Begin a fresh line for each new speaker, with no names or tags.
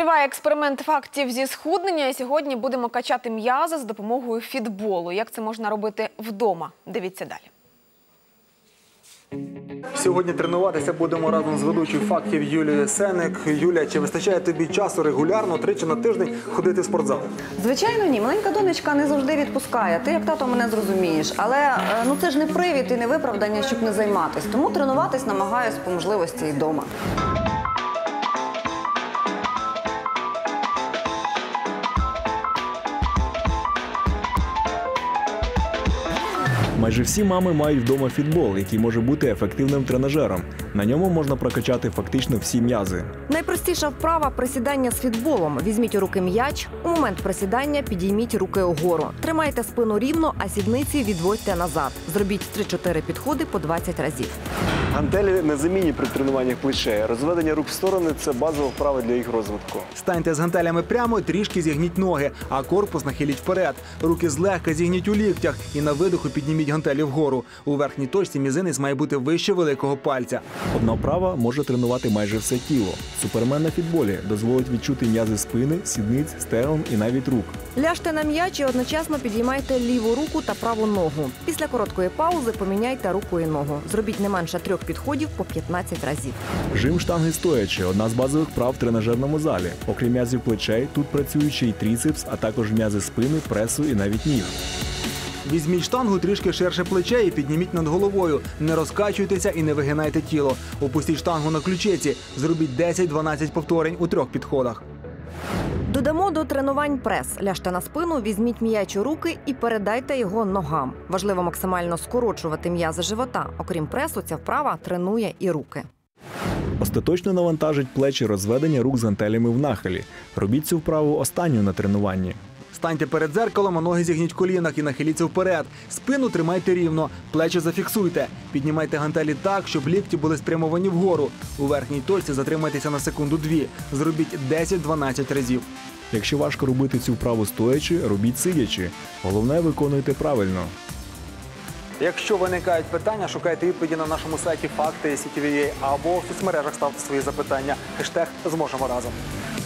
Триває експеримент фактів зі схуднення, і сьогодні будемо качати м'язи з допомогою фітболу. Як це можна робити вдома? Дивіться далі.
Сьогодні тренуватися будемо разом з ведучою фактів Юлією Сеник. Юля, чи вистачає тобі часу регулярно, тричі на тиждень ходити в спортзал?
Звичайно, ні. Маленька донечка не завжди відпускає. Ти, як тато, мене зрозумієш. Але це ж не привід і не виправдання, щоб не займатися. Тому тренуватись намагаюсь по можливості і вдома.
Майже всі мами мають вдома фітбол, який може бути ефективним тренажером. На ньому можна прокачати фактично всі м'язи.
Найпростіша вправа – присідання з фітболом. Візьміть у руки м'яч, у момент присідання підійміть руки угору. Тримайте спину рівно, а сідниці відводьте назад. Зробіть 3-4 підходи по 20 разів.
Гантелі незамінні при тренуваннях плечей. Розведення рук в сторони – це базова вправа для їх розвитку.
Станьте з гантелями прямо, трішки зігніть ноги, а корпус нахиліть вперед. Руки злегка зігніть у ліктях і на видиху підніміть гантелі вгору. У верхній точці мізинець має бути вище великого пальця.
Одна вправа може тренувати майже все тіло. Супермен на фітболі дозволить відчути м'язи спини, сідниць, стегон і навіть рук.
Ляжте на м'яч і одночасно підіймайте ліву руку та праву ногу. Після короткої паузи поміняйте руку і ногу. Зробіть не менше 3 підходів по 15 разів.
Жим штанги стоячи – одна з базових вправ в тренажерному залі. Окрім м'язів плечей, тут працюють ще й тріцепс, а також м'язи спини, пресу і навіть ніг.
Візьміть штангу трішки ширше плече і підніміть над головою. Не розкачуйтеся і не вигинайте тіло. Опустіть штангу на ключиці. Зробіть 10-12 повторень у 3 підходах.
Додамо до тренувань прес. Ляжте на спину, візьміть м'яч у руки і передайте його ногам. Важливо максимально скорочувати м'язи живота. Окрім пресу, ця вправа тренує і руки.
Остаточно навантажить плечі розведення рук з гантелями в нахилі. Робіть цю вправу останню на тренуванні.
Станьте перед дзеркалом, а ноги зігніть в колінах і нахиліться вперед. Спину тримайте рівно, плечі зафіксуйте. Піднімайте гантелі так, щоб лікті були спрямовані вгору. У верхній точці затримайтеся на секунду-2. Зробіть 10-12 разів.
Якщо важко робити цю вправу стоячи, робіть сидячи. Головне, виконуйте правильно.
Якщо виникають питання, шукайте відповіді на нашому сайті Факти.CTV.ua або в соцмережах ставте свої запитання. # «Зможемо разом».